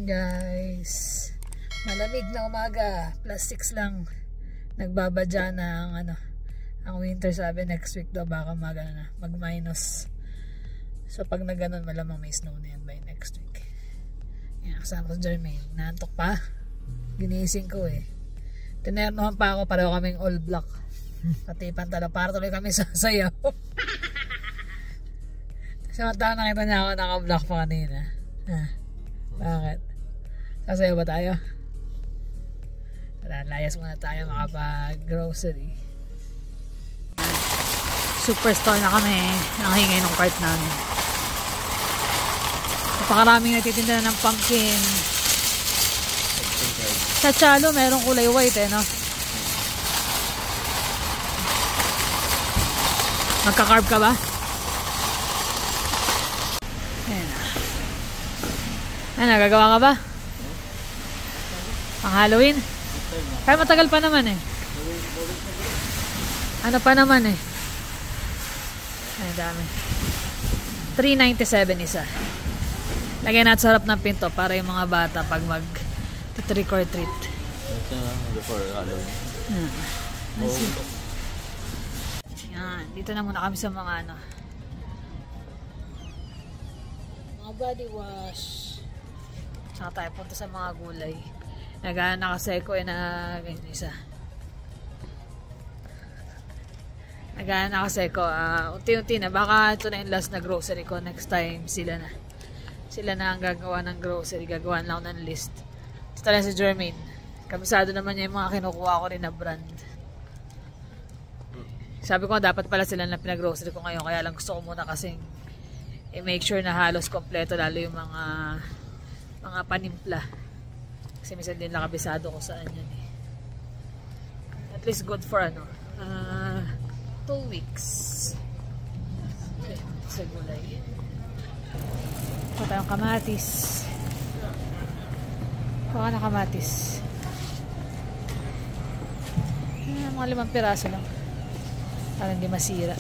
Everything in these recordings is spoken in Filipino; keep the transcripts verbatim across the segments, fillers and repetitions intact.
morning guys, malamig na umaga, plus six lang, nagbabadya na ang ano, ang winter. Sabi next week daw baka mag, ano na, mag minus. So pag na ganun malamang may snow na yan by next week. Yan, kasama ko si Jermaine, naantok pa, ginising ko eh, tinernohan pa ako, pareho kaming all black, pati pantalo, para tuloy kami sasayaw. Samantala nakita niya ako naka-black pa kanina. Ha? Bakit? Sasayaw ba tayo? Tara, layas muna tayo makapag-grocery. Superstore na kami. Nakahingay ng cart namin. Napakaraming nagtitinda na ng pumpkin. Sa Chalo, merong kulay white eh, no? Magka-carb ka ba? Ayan na. Ano, gagawa ka ba? Pang Halloween? Kaya matagal pa naman eh. Ano pa naman eh. Ay, dami. three ninety-seven isa. Lagyan natin sa harap ng pinto para yung mga bata pag mag trick or treat. Before Halloween. Hmm. Yan. Dito na muna kami sa mga ano. Mga body wash. Saka tayo punta sa mga gulay. Nagana nakaseko eh na ganyan isa. Nagana nakaseko. Uh, unti-unti na. Baka ito na yung last na grocery ko. Next time sila na. Sila na ang gagawa ng grocery. Gagawa lang ng list. Ito talaga si Jermaine. Kabisado naman niya yung mga kinukuha ko rin na brand. Sabi ko dapat pala sila na pinag-grocery ko ngayon. Kaya lang gusto ko muna kasing i-make sure na halos kompleto. Lalo yung mga mga panimpla. Kasi minsan din nakabisado ko saan yan eh. At least good for ano. Uh, two weeks. Okay, sa gulay. Ito tayong kamatis. Baka na kamatis. Ah, mga limang piraso lang. Para hindi masira.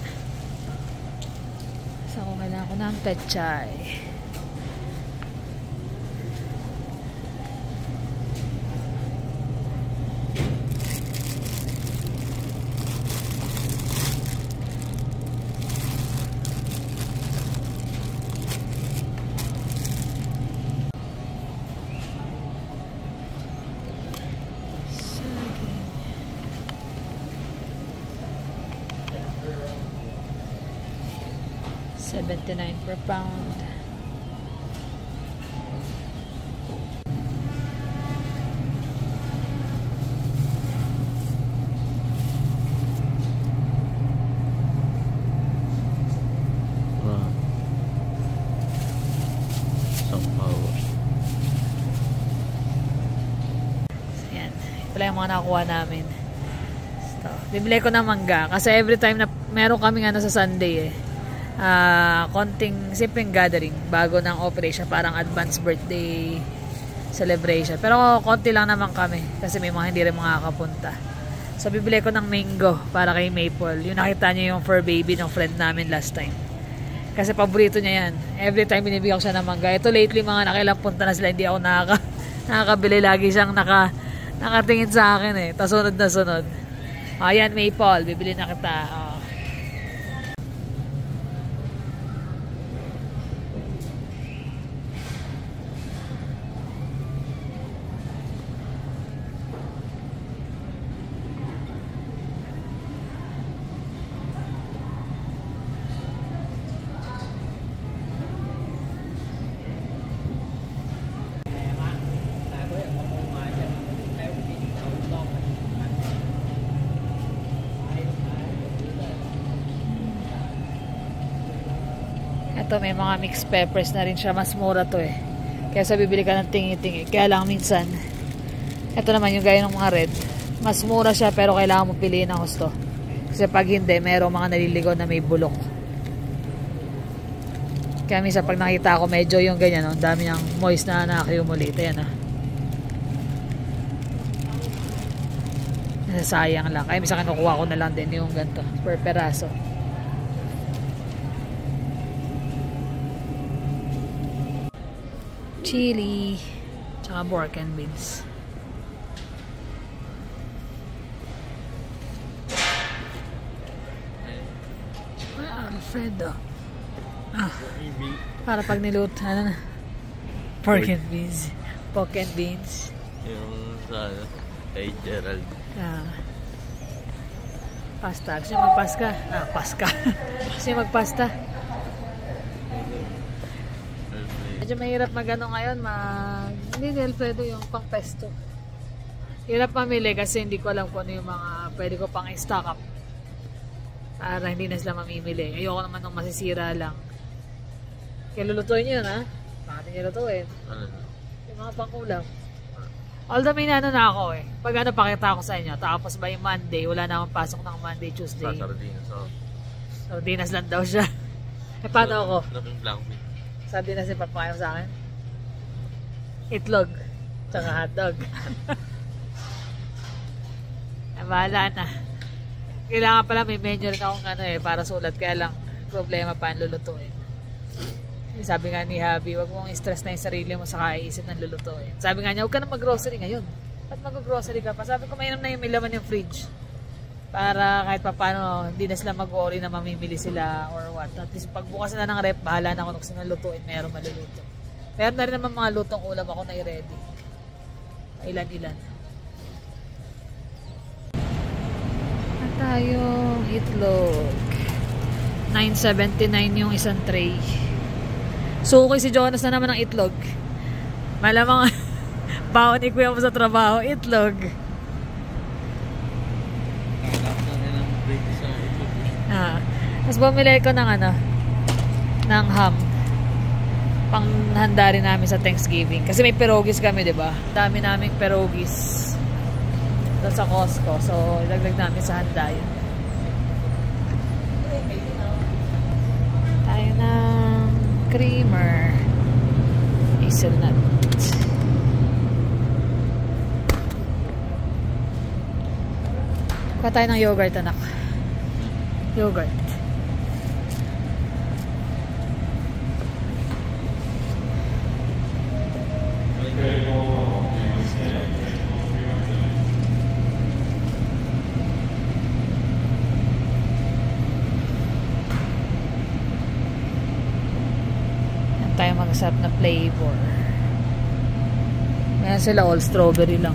So kung kailangan ko ng pechay. seventy-nine per pound. Wow. Some power. So, yan. Ito lang yung mga nakuha namin. So, bibili ko ng mangga. Kasi every time na meron kaming ano sa Sunday eh. Uh, konting simpleng gathering bago ng operation, parang advance birthday celebration, pero konti lang naman kami kasi may mga hindi rin makakapunta. So bibili ko ng mango para kay Maple, yung nakita niyo yung fur baby ng friend namin last time kasi paborito niya yan. Every time binibigyan ko siya ng mangga. Ito lately mga nakilang punta na sila, hindi ako nakaka, nakakabili. Lagi siyang naka, nakatingin sa akin eh, tas sunod na sunod. Ayan Maple, bibili na kita. Oh. Ito may mga mixed peppers na rin siya, mas mura to eh. Kaya sa bibili ka ng tingi-tingi. Kaya lang minsan, ito naman yung gaya ng mga red. Mas mura siya pero kailangan mo piliin ang gusto. Kasi pag hindi, mayroong mga naliligaw na may bulok. Kaya minsan pag nakita ako medyo yung ganyan, no? Ang dami niyang moist na na-accumulate. Ayan ah. Sayang lang. Kaya minsan kinukuha ko na lang din yung ganito per peraso. Chili. Tsaka pork and beans. Ay, Alfredo. Ah, para pag niluto, ano na? Pork and beans. Pork and beans. Yung sa ano, kay Gerald. Ah. Pasta. Gusto nyo magpaska? Ah, paska. Gusto nyo magpasta? Medyo mahirap magano ngayon, mag... Hindi ni Alfredo yung pang pesto. Hirap mamili kasi hindi ko alam kung ano yung mga pwede ko pang i-stock up. Para hindi na sila mamimili. Ayoko naman nung masisira lang. Kaya lulutuin nyo yun, ha? Bakit nyo lutuin? Ano? Yung mga pangkulam. Although may nano na ako eh. Pag ano pakita ko sa inyo. Tapos by Monday, wala na akong pasok ng Monday, Tuesday. Sa sardinas ako. Sardinas lang daw siya. Eh paano ako? Naping blank meat. Sardinas yung papakain mo sa akin? Itlog. Tsaka hotdog. Eh, bahala na. Kailangan pala may menu rin akong ano eh, para sulat. Kaya lang, problema pa ang lulutuin. Sabi nga ni Habi, wag mong i-stress na yung sarili mo sa kaiisip ng lulutuin. Sabi nga niya, huwag ka na mag-grocery ngayon. Ba't mag-grocery ka pa? Sabi ko, mainam na yung may laman yung fridge. Para kahit pa paano, hindi na sila mag-worry na mamimili sila or what. At least pagbukas na ng rep, bahala na kung gusto na lutuin, meron maluluto. Meron na rin naman mga lutong ulam ako na i-ready. Ilan-ilan. At tayo, itlog. nine seventy-nine yung isang tray. So, okay si Jonas na naman ng itlog. Malamang baon ni Kuya mo sa trabaho, itlog. Ah. Tapos bumili ko ng ano, ng ham. Panghanda rin namin sa Thanksgiving. Kasi may pierogies kami, di ba? Dami naming pierogies doon sa Costco. So, ilaglag namin sa handa yun. Tayo ng creamer, hazelnut. Kuha tayo ng yogurt, anak. Yogurt. Tayo mag-sarap na flavor. Ayan sila, all strawberry lang.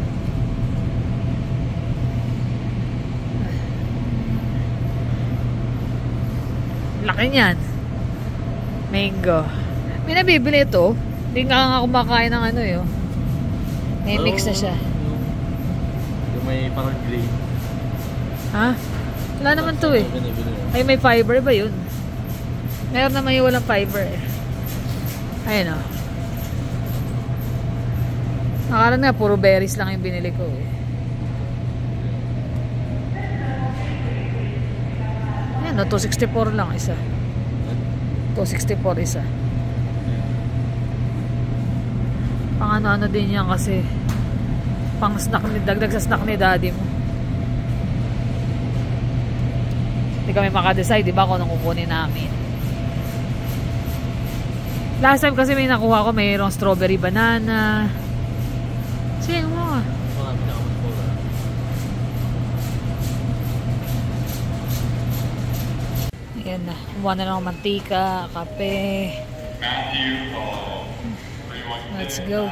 Laki niyan. Mango. May nabibili ito. Hindi nga nga kumakain ng ano yun. May mix na siya. Yung may parang gray. Ha? Wala naman to eh. Ay, may fiber ba yun? Meron naman yung walang fiber eh. Ayun o. Nakaroon nga, puro berries lang yung binili ko eh. Ayan o, two sixty-four lang isa. two sixty-four isa. Pang ano-ano din yan kasi pang snack ni, dagdag sa snack ni daddy mo. Hindi kami makadecide, diba, kung anong kukunin namin. Last time kasi may nakuha ko, mayroong strawberry banana. Sige mo nga. Ayan na. Kumuha na lang mantika, kape. Let's go.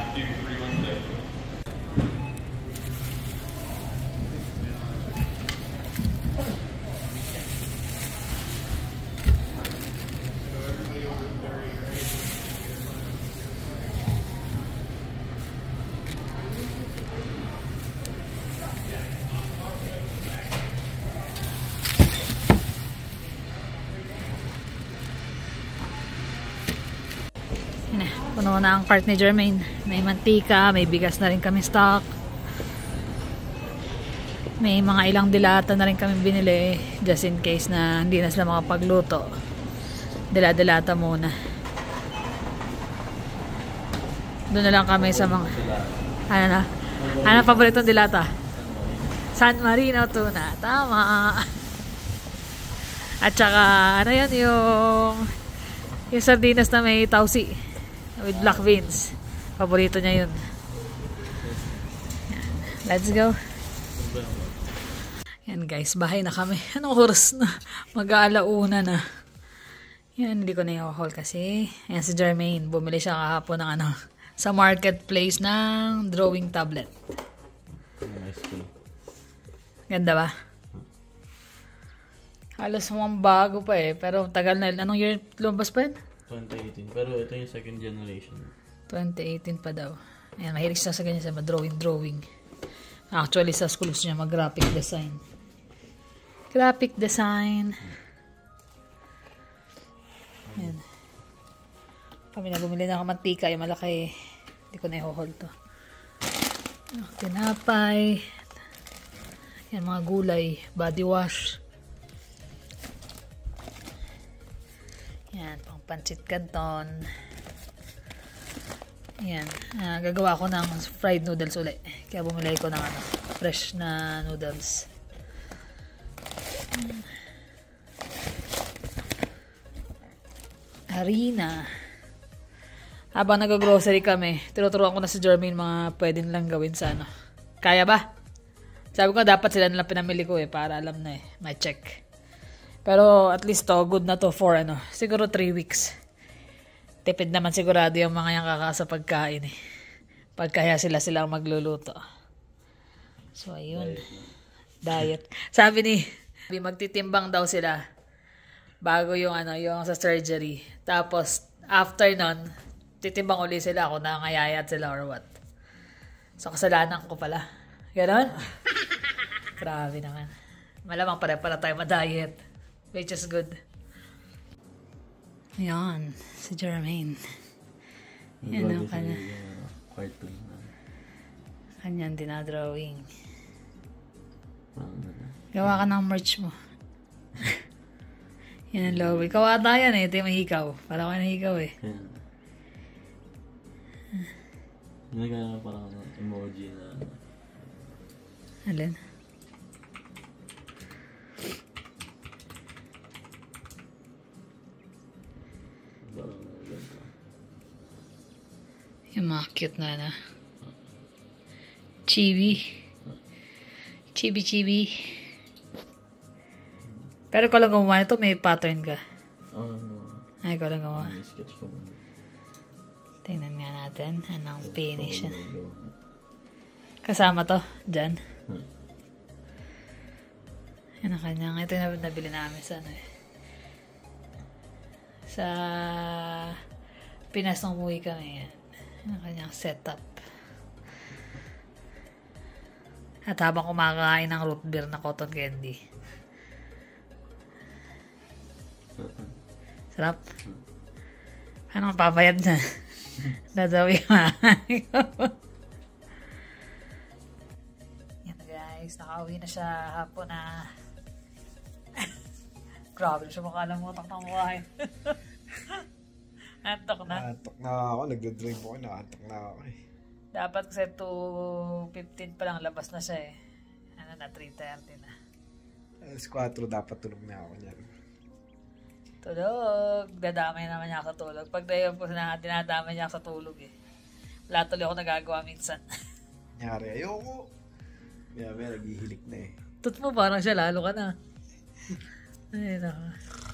Puno na ang cart ni Jermaine. May mantika, may bigas na rin kami stock. May mga ilang dilata na rin kami binili just in case na hindi na sila makapagluto. Dila-dilata muna. Doon na lang kami sa mga ano na? Ano paboritong dilata? San Marino tuna. Tama. At saka ano yan yung yung sardinas na may tausi with black beans. Paborito niya yun. Let's go. Yan guys, bahay na kami. Anong oras na? Mag-aalauna na. Yan, hindi ko na i-haul kasi. Yan si Jermaine. Bumili siya kahapon ng ano, sa marketplace ng drawing tablet. Ganda ba? Halos mga bago pa eh. Pero tagal na. Anong year lumabas pa yun? twenty eighteen. Pero ito yung second generation. twenty eighteen pa daw. Ayan, mahilig siya sa ganyan sa drawing-drawing. Actually, sa school gusto niya mag-graphic design. Graphic design. Ayan. Kami na bumili ng mantika. Yung malaki. Hindi ko na i-hold to. Tinapay. Ayan, mga gulay. Body wash. Ayan, pang pancit canton. Ayan, uh, gagawa ko ng fried noodles ulit. Kaya bumili ko ng ano, fresh na noodles. Harina. Habang nag-grocery kami, tinuturuan ko na si Jermaine mga pwede nilang gawin sa ano. Kaya ba? Sabi ko dapat sila nilang pinamili ko eh, para alam na eh, may check. Pero at least to, good na to for ano, siguro three weeks. Tipid naman sigurado yung mga yung kakasa pagkain eh. Pagkaya sila sila magluluto. So, ayun. Diet. Sabi ni, magtitimbang daw sila bago yung ano, yung sa surgery. Tapos, after nun, titimbang uli sila kung nangayayat sila or what. So, kasalanan ko pala. Ganon? Grabe naman. Malamang pare-para tayo ma-diet. Which is good. Ayan, si Jermaine. Yan ang kanya. Cartoon. Kanyang dinadrawing. Gawa ka ng merch mo. Yan ang logo. Ikaw ata yan eh. Ito yung mahikaw. Para ka nahikaw eh. Nagkaya parang emoji na. Alin? Yung mga cute na na. Chibi. Chibi chibi. Pero ikaw lang gumawa nito, may pattern ka. Oo. Oh, Ay, ikaw lang gumawa. may sketch ko. Tingnan nga natin. Anong finish na. Kasama to, dyan. Hmm. Yan ang kanyang. Ito yung nabili namin sa ano eh. Sa Pinas nung umuwi kami yan. Yan ang kanyang setup. At habang kumakain ng root beer na cotton candy. Sarap. Ano ang papayad na? Dadawi yung mahay ko. Yan na guys. Nakauwi na siya hapon na. Grabe siya makalamutak ng buhay. Antok na. Antok na ako. Nagdodrive ako. Naantok na ako eh. Dapat kasi two fifteen pa lang labas na siya eh. Ano na, three thirty na. Alas four dapat tulog na ako niyan. Tulog. Dadamay naman niya ako sa tulog. Pag tayo po na dinadamay niya ako sa tulog eh. Wala tuloy ako nagagawa minsan. Nyari, ayoko. Kaya may naghihilik na eh. Tut mo parang siya, lalo ka na. Ay, nako.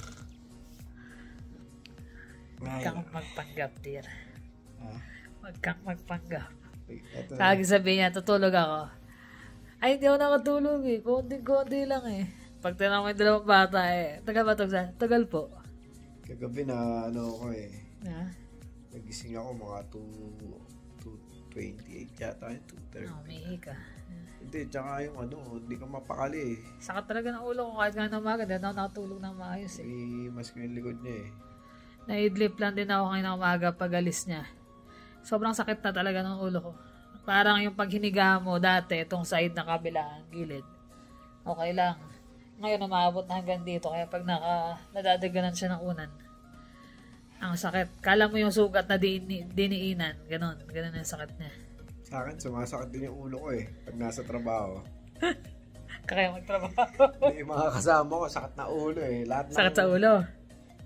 Huwag kang magpanggap, dear. Ah? Huwag kang magpanggap. Ito na. Lagi sabihin niya, tutulog ako. Ay, hindi ako nakatulog eh. Konti-konti lang eh. Pag tinanong mo yung dalawang bata eh, tagal ba ito? Tagal po. Kagabi na ano ako eh. Ha? Nagising ako mga two twenty-eight yata yun, two thirty. Oh, umihi ka. Hindi, tsaka yung ano, hindi ka mapakali eh. Sakit talaga ng ulo ko kahit nga ng umaga. Dahil ako nakatulog ng maayos eh. Imas ko yung likod niya eh. Naidlip lang din ako ngayon ng umaga pag alis niya. Sobrang sakit na talaga ng ulo ko. Parang yung paghiniga mo dati, itong side na kabila, gilid. Okay lang. Ngayon umabot na hanggang dito. Kaya pag naka, nadadaganan siya ng unan. Ang sakit. Kala mo yung sugat na dini, diniinan. Ganon. Ganon yung sakit niya. Sa akin, sumasakit din yung ulo ko eh. Pag nasa trabaho. Kaya magtrabaho. Yung mga kasama ko, sakit na ulo eh. Lahat ng, Sakit sa ulo.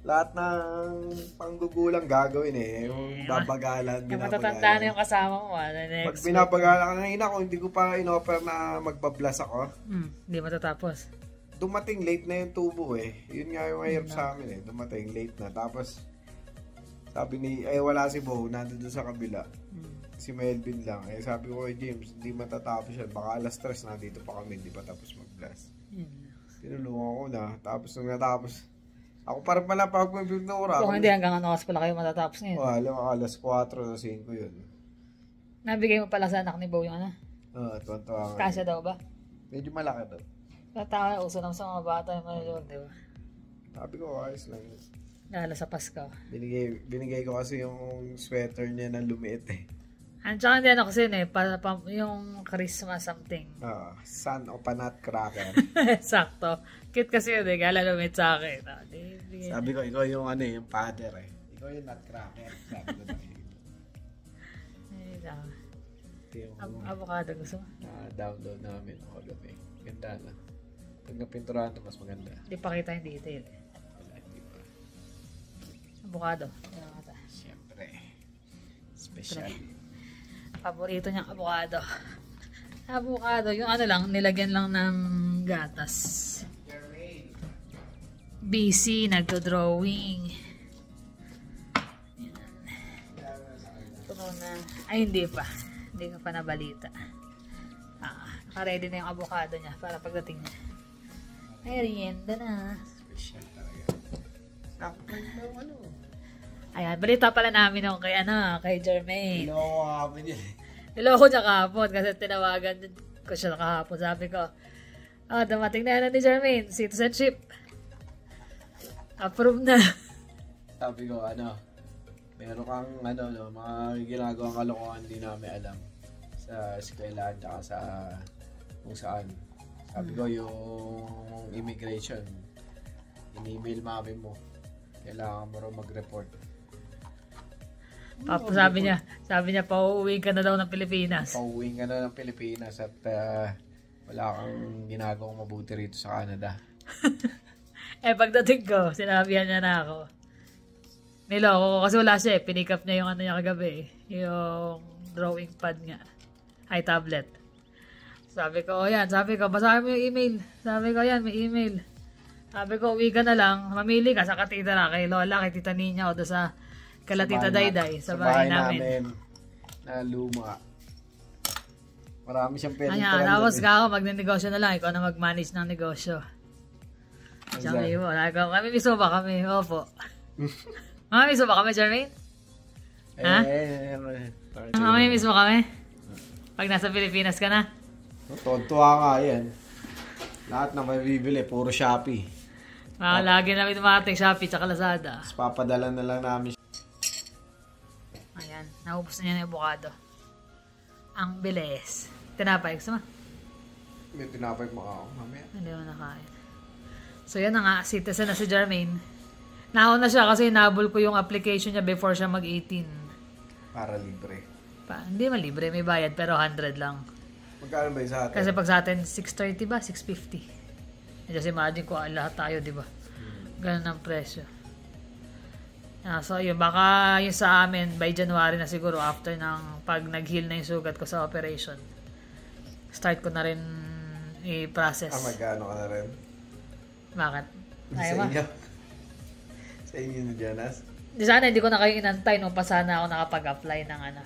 lahat ng panggugulang gagawin eh. Yung babagalan, Yung matatanda na yung kasama mo. Ah, pag binabagalan ka na ina ko, hindi ko pa in-offer na magbablas ako. Hmm, hindi matatapos. Dumating late na yung tubo eh. Yun nga yung mahirap sa amin eh. Dumating late na. Tapos, sabi ni, eh wala si Bo, nandun sa kabila. Hmm. Si Melvin lang. Eh sabi ko kay James, hindi matatapos yan. Baka alas tres na dito pa kami, hindi pa tapos mag-blast. Hmm. Tinulungan ko na. Tapos nung natapos, ako parang pala pag may binura. Kung hindi hanggang ano oras pala kayo matatapos ngayon. Oh, alam mo, alas kwatro na singko yun. Nabigay mo pala sa anak ni Bo yung ano? Oo, uh, tuwan-tuwa nga. Kasya daw ba? Medyo malaki daw. Tatawa, uso naman sa mga bata yung malulog, di ba? Sabi ko, ayos lang yun. Lalo sa Pasko. Binigay, binigay ko kasi yung sweater niya na lumiit eh. At saka hindi ano kasi eh, para, pa, yung Christmas something. Ah, son of a nutcracker. Sakto. Cute kasi yun eh, kala lumit sa akin. Ah, di, di. Sabi ko, ikaw yung ano eh, yung father eh. Ikaw yung nutcracker. Sabi ko na yun. Ay, saka. Ito yung Ab- avocado gusto mo? na-download namin ako gabi. Ganda na. Pag napinturahan ito, mas maganda. Hindi pa kita yung detail. Wala, hindi pa. Avocado. Ayan, kata. Siyempre. Special. Paborito niyang avocado. Avocado, yung ano lang, nilagyan lang ng gatas. Busy, nagdo-drawing. Ito na. Ay, hindi pa. Hindi ka pa nabalita. Ah, naka-ready na yung avocado niya para pagdating niya. Ay, rienda na. Special talaga. Sakto ng ano. Ayan, balita pala namin yung kay, ano, kay Jermaine. Niloko kami niya. Niloko niya kahapon kasi tinawagan ko siya kahapon. Sabi ko, ah, dumating na yan ni Jermaine, citizenship. Approve na. Sabi ko, ano, meron kang, ano, no, mga ginagawang kalokohan hindi namin alam sa eskwelahan tsaka sa kung saan. Sabi ko, yung immigration, in-email mami mo, kailangan mo rin mag-report. Tapos sabi niya, sabi niya, pauuwi ka na daw ng Pilipinas. Pauwiin ka na ng Pilipinas at uh, wala kang ginagawang mabuti rito sa Canada. Eh, pagdating ko, sinabihan niya na ako. Niloko ko kasi wala siya eh. Pinick up niya yung ano niya kagabi eh. Yung drawing pad niya. Ay, tablet. Sabi ko, oh yan. Sabi ko, basahin mo yung email. Sabi ko, yan, may email. Sabi ko, uwi ka na lang. Mamili ka sa katitara kay Lola, kay Tita Ninya o doon sa kala Tita Dayday sa bahay namin. namin na luma. Marami siyang pwedeng Ayan, tapos ka ako, magne-negosyo na lang. Ikaw na mag-manage ng negosyo. Sabi mo, kami miso ba kami? Opo. Mami miso ba kami, Jermaine? Ha? Eh, eh, eh, Mami miso ba kami? Pag nasa Pilipinas ka na? Tontuwa nga yan. Lahat na may bibili, puro Shopee. Ah, lagi namin dumating Shopee tsaka Lazada. Tapos papadala na lang namin. Ayan, naubos na niya yung avocado. Ang bilis. Tinapay, gusto mo? May tinapay mo ako mamaya. Hindi mo nakain. So yan na nga, citizen na si Jermaine. Nauna siya kasi nabol ko yung application niya before siya mag eighteen. Para libre. Pa, hindi man libre, may bayad pero one hundred lang. Magkano ba yung sa atin? Kasi pag sa atin, six thirty ba? six fifty. Just imagine ko, ah, lahat tayo, di ba? Ganun ang presyo. Ah, so yun, baka yung sa amin, by January na siguro, after ng pag nag-heal na yung sugat ko sa operation, start ko na rin i-process. Ah, magkano ka na rin? Bakit? Ayaw Sa ba? inyo? Sa inyo ni Jonas? Di sana, hindi ko na kayo inantay nung pa sana ako nakapag-apply ng ano.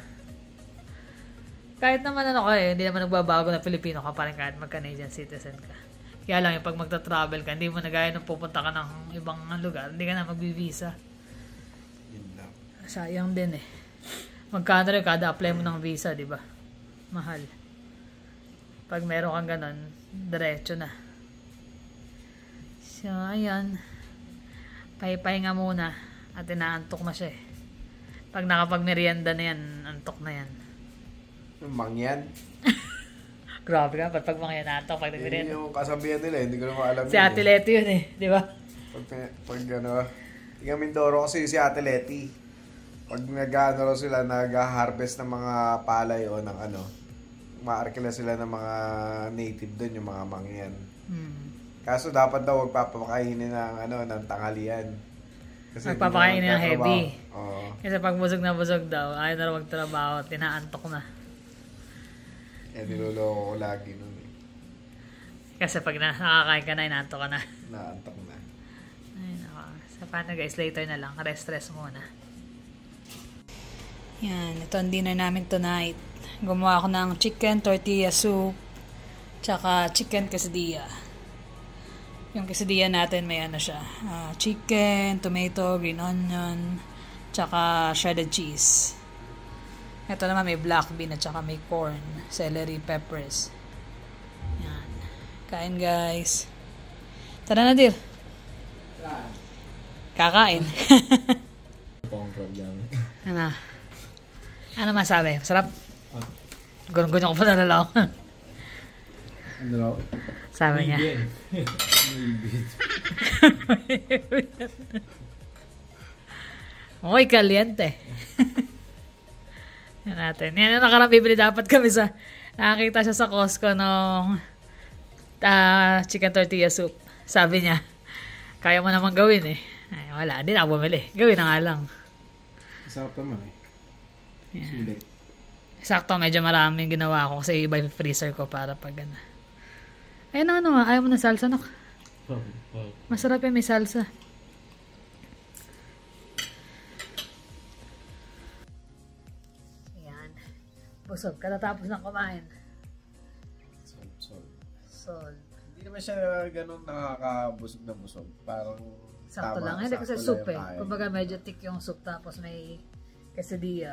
Kahit naman ano ka eh, hindi naman nagbabago na Pilipino ka pa rin kahit mag-Canadian citizen ka. Kaya lang yung pag magta-travel ka, hindi mo na gaya nung pupunta ka ng ibang lugar, hindi ka na mag-visa. Yun lang. Sayang din eh. Magkano rin kada apply mo ng visa, di ba? Mahal. Pag meron kang ganun, diretso na. So, ayan. Pahipahinga muna. At inaantok na siya eh. Pag nakapag-merienda na yan, antok na yan. Yung mangyan. Grabe ka, pag pag mga yan antok, pag Yun nag-merienda. yung kasabihan nila, hindi ko naman alam Si Ate yun eh. Leti yun eh, di ba? Pag, pag ano, yung Mindoro kasi si Ate Leti. Pag nag-ano raw sila, nag-harvest ng mga palay o ng ano, maarkila sila ng mga native doon, yung mga mangyan. Hmm. Kaso dapat daw wag papakainin ng ano ng tanghalian. Kasi Magpapakain di ng ba, heavy. Oo. Kasi pag busog na busog daw, ayaw na rin magtrabaho, tinaantok na. Kaya niloloko ko lagi nun eh. Kasi pag na, nakakain ka na, inaantok ka na. Naantok na. Ay, nako. So, paano guys, later na lang. Rest-rest muna. Yan, ito ang dinner namin tonight. Gumawa ako ng chicken tortilla soup, tsaka chicken quesadilla. Yung quesadilla natin may ano siya, uh, chicken, tomato, green onion, tsaka shredded cheese. Ito naman may black bean at tsaka may corn, celery, peppers. Yan. Kain guys. Tara na, Dir. Kakain. Pong problem. Ano? Ano masabi? Masarap? Gunong-gunong ko pa nalalaw. Ano raw? Sabi niya. Muy caliente. Yan natin. Yan yung nakarang bibili dapat kami sa... Nakakita siya sa Costco nung uh, chicken tortilla soup. Sabi niya, kaya mo naman gawin eh. Ay, wala, hindi na ako bumili. Gawin na nga lang. Masarap naman eh. Yeah. Sulit. Sakto, medyo maraming ginawa ko kasi iba yung freezer ko para pag ano. Ayun na ano, ayaw mo ng salsa, no? Masarap yung may salsa. Ayan. Busog, katatapos ng kumain. Sol, sol. Sol. Hindi naman siya ganun nakakabusog na busog. Parang Sakto tama, lang. Hindi kasi sakto soup lang eh. yung kain. Kumbaga medyo thick yung soup tapos may quesadilla.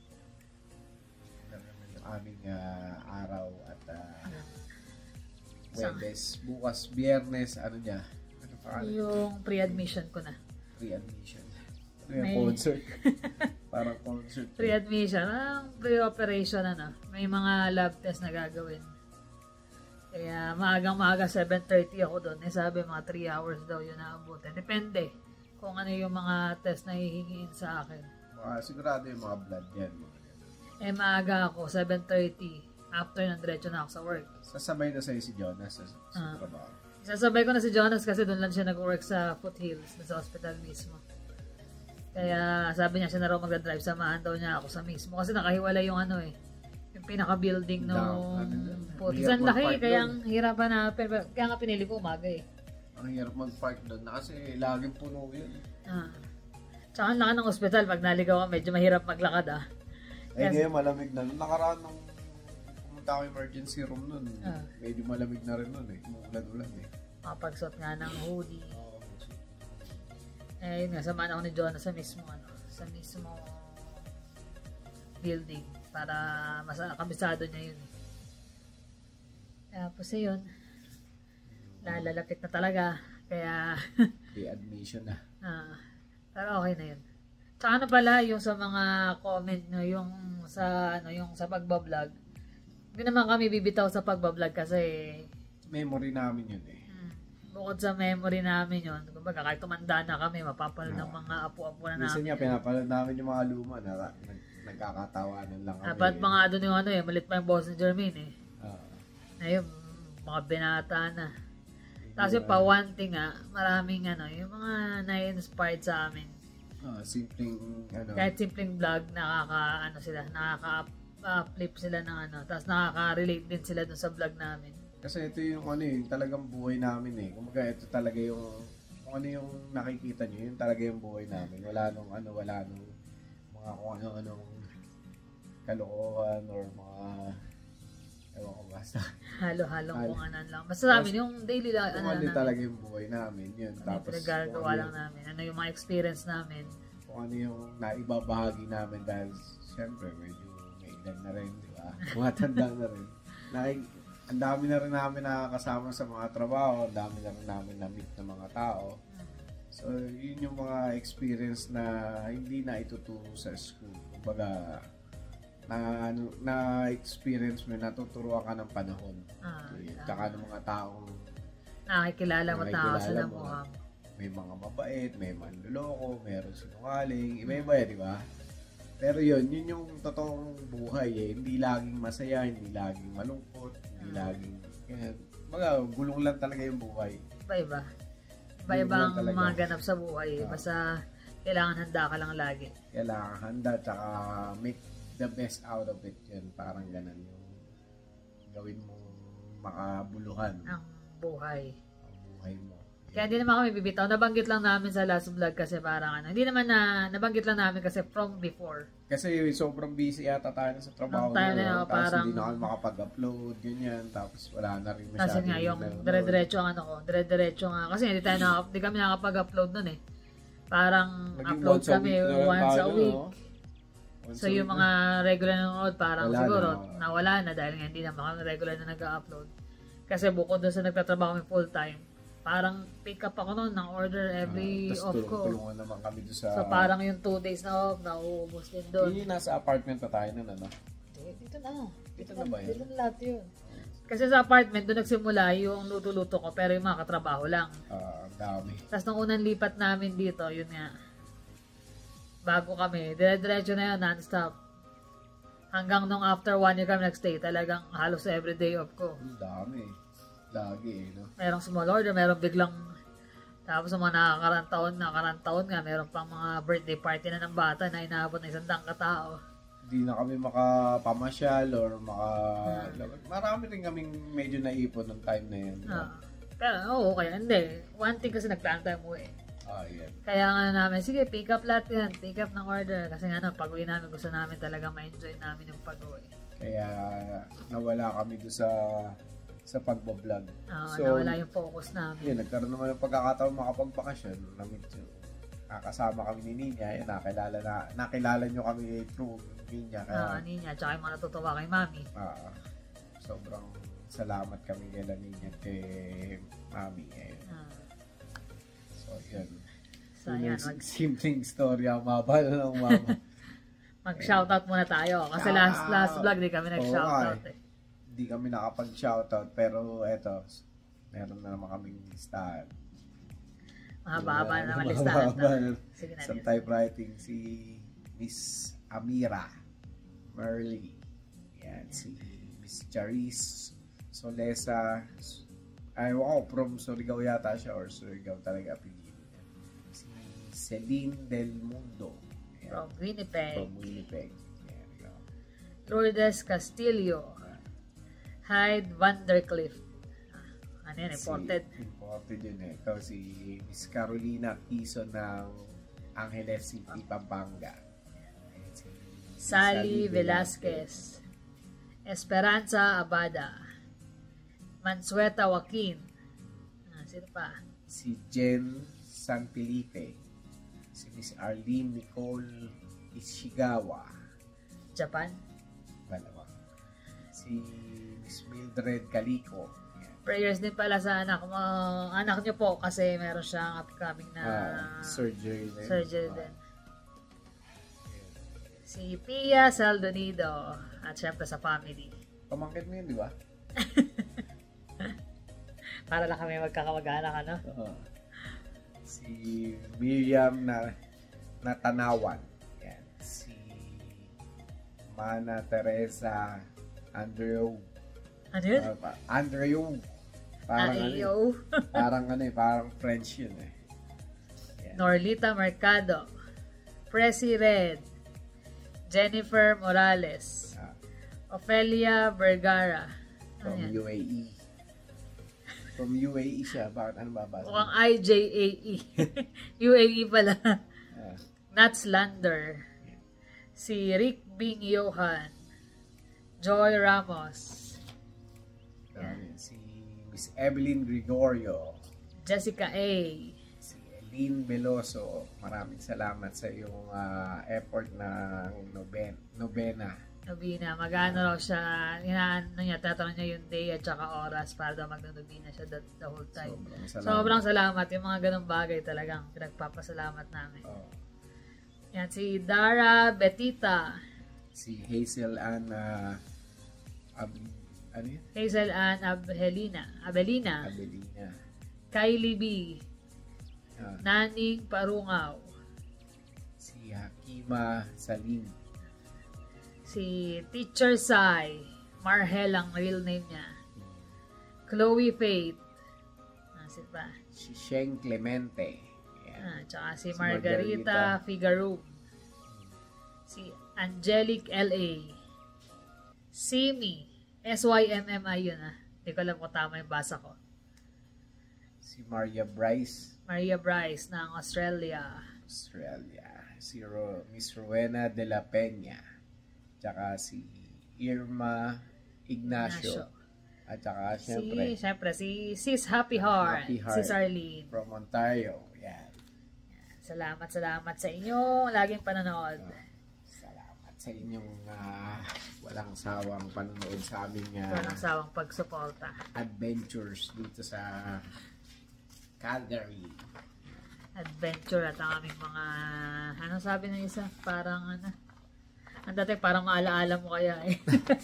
Yung aming ah, araw at uh, Sa- Webes. Bukas, Biyernes, ano niya? Ano pa ano? Yung pre-admission ko na. Pre-admission. Ano yung May- concert? Parang concert. Pre-admission, ang pre-operation ano, may mga lab test na gagawin. Kaya maagang maaga seven thirty ako doon. Eh sabi mga three hours daw yun naabutin. Depende kung ano yung mga test na hihingiin sa akin. Mga, sigurado yung mga blood yan. Mga ganun. Eh maaga ako, seven thirty. After ng diretso na ako sa work. Sasabay na sa'yo si Jonas sa, sa Ah. trabaho. Sasabay ko na si Jonas kasi doon lang siya nag-work sa Foothills, sa hospital mismo. Kaya sabi niya siya na raw mag-drive, samahan daw niya ako sa mismo. Kasi nakahiwala yung ano eh, yung pinaka-building Down, nung ano doon. Foothills. Hirap Ang laki, mag-park kaya doon. ang hirap na, kaya nga pinili ko umaga eh. Ang hirap mag-park doon na kasi laging puno yun. Ah. Tsaka ang laki ng hospital, pag naligaw ka, medyo mahirap maglakad ah. Eh Yes. ngayon malamig na. Nung nakaraan nung pumunta ako emergency room nun, Ah. medyo malamig na rin nun eh. Umulan-ulan eh. Makapagsuot nga ng hoodie. Eh, yun nga, samahan ako ni Jonas sa mismo, ano, sa mismo building para mas kabisado niya yun. Tapos ayun, lalalapit na talaga, kaya, Pre-admission na. ah, pero okay na yun. Tsaka ano pala, yung sa mga comment nyo, yung sa, ano, yung sa pagbablog, hindi naman kami bibitaw sa pagbablog kasi, Memory namin yun eh. Hmm. Bukod sa memory namin yun, kumbaga kahit tumanda na kami, mapapanood ng mga apu-apu na Minsan namin. niya, pinapanood namin yung mga luma na nag, nagkakatawanan lang kami. Dapat mga ano yung ano eh, malit pa yung boss ni Jermaine eh. Ah, Ayun, mga binata na. Tapos yung pa-one thing nga, maraming ano, yung mga na-inspired sa amin. ah, simpleng ano. Kahit simpleng vlog, nakaka, ano sila, nakaka-flip sila ng ano, tapos nakaka-relate din sila dun sa vlog namin. Kasi ito yung ano yung talagang buhay namin eh. Kumbaga ito talaga yung kung ano yung nakikita nyo, yun talaga yung buhay namin. Wala nung ano, wala nung mga kung ano-anong kalokohan or mga ewan ko basta. Halo-halong Halo. kung ano lang. Basta sa amin, yung daily la- Kung ano ano namin. talaga yung buhay namin, yun. Ano yung Tapos pinagagawa kung ano lang yung- namin. Ano yung mga experience namin. kung ano yung naibabahagi namin dahil syempre medyo may edad na rin, di ba? Mga tanda na rin. Nakik- ang dami na rin namin nakakasama sa mga trabaho, ang dami na rin namin na-meet ng mga tao. So, yun yung mga experience na hindi na ituturo sa school. Kumbaga, na, na experience mo, natuturuan ka ng panahon. Ah, Okay. tama. Tsaka ng mga taong Nakikilala mo tao sa Nakikilala mo. namuha. may mga mabait, may manluloko, meron sinungaling, iba-iba eh, di ba? Pero yun, yun yung totoong buhay eh. Hindi laging masaya, hindi laging malungkot, hindi Mm. laging, yan. Baga, gulong lang talaga yung buhay. Iba-iba. Yun Iba-iba lang ang talaga. mga ganap sa buhay. Ah. Basta Kailangan handa ka lang lagi. Kailangan handa, tsaka make the best out of it yun. Parang ganun yung gawin mong makabuluhan Ang buhay. ang buhay mo. Kaya hindi naman kami bibitaw. Nabanggit lang namin sa last vlog kasi parang ano. Hindi naman na nabanggit lang namin kasi from before. Kasi sobrang busy yata tayo sa trabaho Ang tayo na, na, tapos parang- hindi na kami makapag-upload, ganyan, tapos wala na rin Kasi masyado. nga yung dire-diretso ang ano ko. Dire-diretso nga. Kasi hindi tayo na, hindi kami nakapag-upload nun eh. Parang Naging upload once a kami week na lang once a tayo, week. no? Once So a yung week mga regular na nanonood parang Wala siguro na. nawala na dahil nga hindi naman kami regular na nag-upload. Kasi bukod doon sa nagtatrabaho kami full time, parang pick up ako noon ng order every Ah, off tapos ko. tulungan naman kami doon sa... So parang yung two days na off, nauubos din doon. Yung nasa apartment pa tayo nun, ano? Dito na. Dito na ba yun? Dito na lahat yun. Kasi sa apartment, doon nagsimula yung luto-luto ko, pero yung mga katrabaho lang. Ah, ang dami. Tapos nung unang lipat namin dito, yun nga, bago kami, dire-diretso na yun, non-stop. Hanggang nung after one year kami nagstay, talagang halos everyday off ko. Ang dami. Lagi eh, no? Merong small order, merong biglang, tapos sa mga nakakarang taon, nakakarang taon nga, meron pang mga birthday party na ng bata na inaabot na isang daang katao. Hindi na kami makapamasyal or maka... Marami rin kaming medyo naipon ng time na yun. Ah. Pero oo, kaya hindi. One thing kasi nagplano tayo mo eh. Ah, yan. Kaya nga namin, sige, pick up lahat yan. Pick up ng order. Kasi nga, no, pag-uwi namin, gusto namin talaga ma-enjoy namin yung pag-uwi. Kaya nawala kami doon sa sa pagbablog. Uh, So, nawala yung focus namin. yun, nagkaroon naman ng pagkakataon makapagpakasyon. Namit nakasama kami ni Ninya. Yan, nakilala, na, nakilala nyo kami through Ninya. Ah, Kaya, niya, tsaka yung mga natutuwa kay mami. ah, sobrang salamat kami kay Ninya at kay Mami. Eh. Ah, So, yun. so, Yun yan, yung mag, simpleng story ang mabal ng mama. mag-shoutout muna tayo. Kasi Shout last out! last vlog, di kami Oo nag-shoutout nga eh. Hindi kami nakapag-shoutout pero eto, meron na naman kaming listahan. Mahaba-haba na naman Mahaba listahan. na. Sige na. Sa Nils. typewriting, si Miss Amira Merly. Yan, si Miss Charis Solesa. Ay, wow, from Surigao yata siya or Surigao talaga apelido niya. Si Celine Del Mundo. Yan, From Winnipeg. from Winnipeg. Yan, yun. Lourdes Castillo. Hyde Vandercliff. Ah, ano yan, imported. Si, imported yun eh. Ito si Miss Carolina Quezon ng Angeles City, Pampanga. Ayan, si Sally Velasquez. Esperanza Abada. Mansueta Joaquin. Ah, sino pa? Si Jen San Felipe. Si Miss Arlene Nicole Ishigawa. Japan. Malamang. Si Miss Mildred Calico. Ayan. Prayers din pala sa anak mo, anak niyo po kasi meron siyang upcoming na Ah, surgery din. surgery Ah, din. ayan. Si Pia Saldonido at syempre sa family. Pamangkin mo yun, di ba? Para lang kami magkakamag-anak, ano? Oo. Si Miriam na Natanawan. Yan. Si Mana Teresa Andrew. Ano yun? Uh, pa- Andrew. Parang ano, Ayo. eh, parang ano eh, parang French yun eh. Yan. Norlita Mercado. Presi Red. Jennifer Morales. Ah, Ophelia Vergara. Ano from yan? U A E. From U A E siya. Bakit ano babasa? Mukhang I J A E. U A E pala. Ah, Nats Lander. Si Rick Bing Johan. Joy Ramos. dami. Si Miss Evelyn Gregorio. Jessica A. Si Eileen Veloso. Maraming salamat sa iyong ah, effort ng noben nobena. Nobina. Mag-ano raw siya. Inaano niya. Tatanong niya yung day at saka oras para daw mag-nobina siya the, the whole time. Sobrang salamat. Sobrang salamat. Yung mga ganong bagay talagang pinagpapasalamat namin. Oh. Yan, si Dara Betita. Si Hazel Ann ah, Ab- ano yun? Hazel Ann Abelina. Abelina. Abelina. Kylie B. Ah, Naning Parungaw. si Hakima Salim. Si Teacher Sai. Marhel ang real name niya. Chloe Faith. Ah, sino pa? Si Sheng Clemente. Ayan. Ah, tsaka si Si Margarita, Margarita. Figaro. Si Angelic L A. Simi. S Y M M I yun ah. Hindi ko alam kung tama yung basa ko. Si Maria Bryce, Maria Bryce ng Australia. Australia. Si Ro, Miss Rowena de la Peña. Tsaka si Irma Ignacio. Ignacio. At saka, Si, syempre, syempre, si Sis Happy Heart. Happy Heart. Sis Arlene. from Ontario. Yan. Salamat, salamat sa inyo. Laging panonood. Salamat sa inyong ah, walang sawang panonood sa aming ah, Walang sawang pagsuporta. adventures dito sa Calgary. Adventure at ang aming mga, ano sabi ng isa? Parang ano, ang dati parang maalaala mo kaya eh.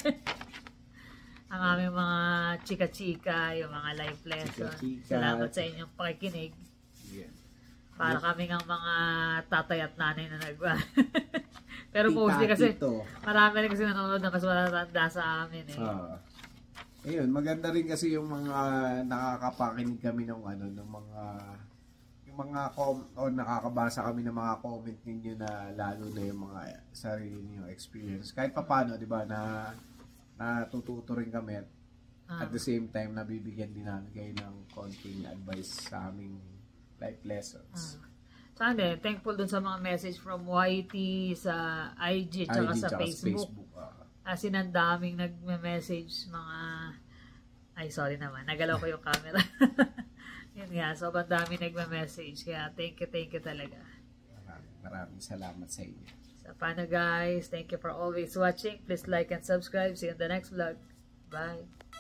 Ang aming mga chika-chika, yung mga life lesson. Chika-chika. Salamat sa inyong pakikinig. Yeah. Para kami ng mga tatay at nanay na nagwa. Pero Tita, mostly kasi, tito. marami rin kasi nanonood na mas matatanda sa amin eh. Ah. Ayun, maganda rin kasi yung mga nakakapakinig kami ng ano, ng mga yung mga com o nakakabasa kami ng mga comment ninyo na lalo na yung mga sarili niyo experience. Kahit papaano, 'di ba, na natututo rin kami at, Ah. at the same time nabibigyan din namin kayo ng konting advice sa aming life lessons. Saka hindi, thankful dun sa mga message from Y T sa I G at I G sa tsaka Facebook. ah. As in, ang daming nagme-message mga... Ay, sorry naman. Nagalaw ko yung camera. Yun nga. So, ang daming nagme-message. Kaya, thank you, thank you talaga. Maraming, maraming salamat sa inyo. So, paano guys? Thank you for always watching. Please like and subscribe. See you in the next vlog. Bye.